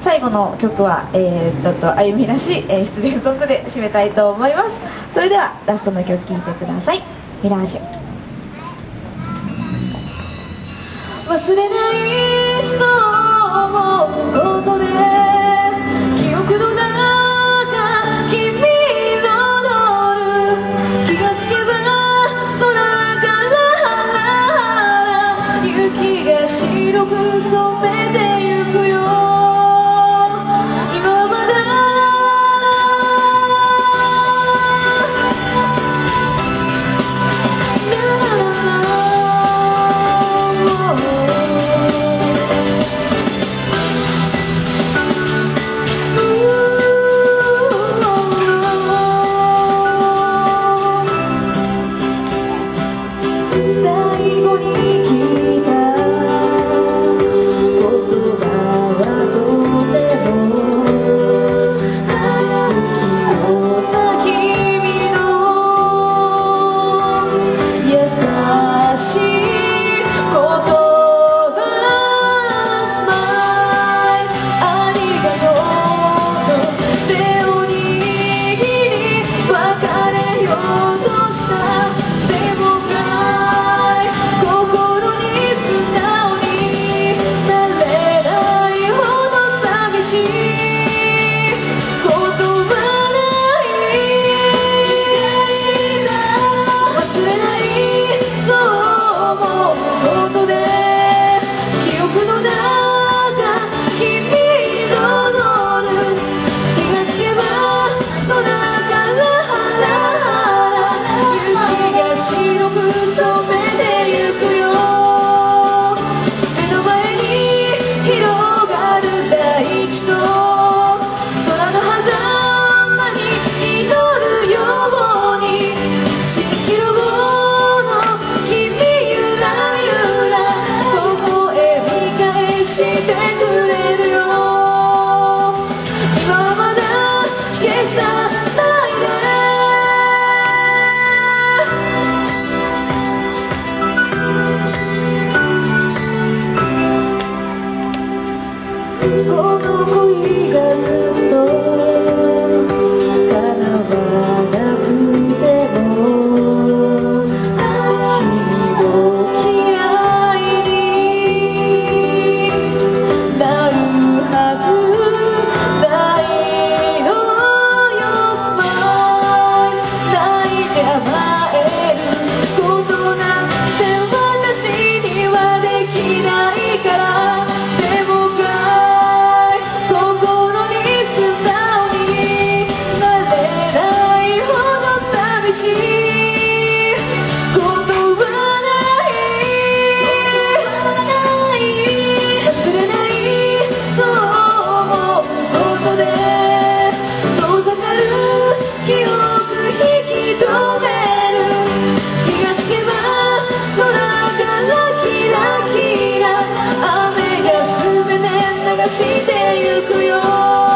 最後の曲は、ちょっと歩みらしい、失恋ソングで締めたいと思います。それではラストの曲聴いてください。ミラージュ。忘れないそう思うことで記憶の中君彩る気がつけば空から雪が白く染めてゆくよ。今はまだこの恋がずっと叶わなくても君を嫌いになるはずないのよ。スマイル泣いて甘えることなんて私にはできないから。してゆくよ。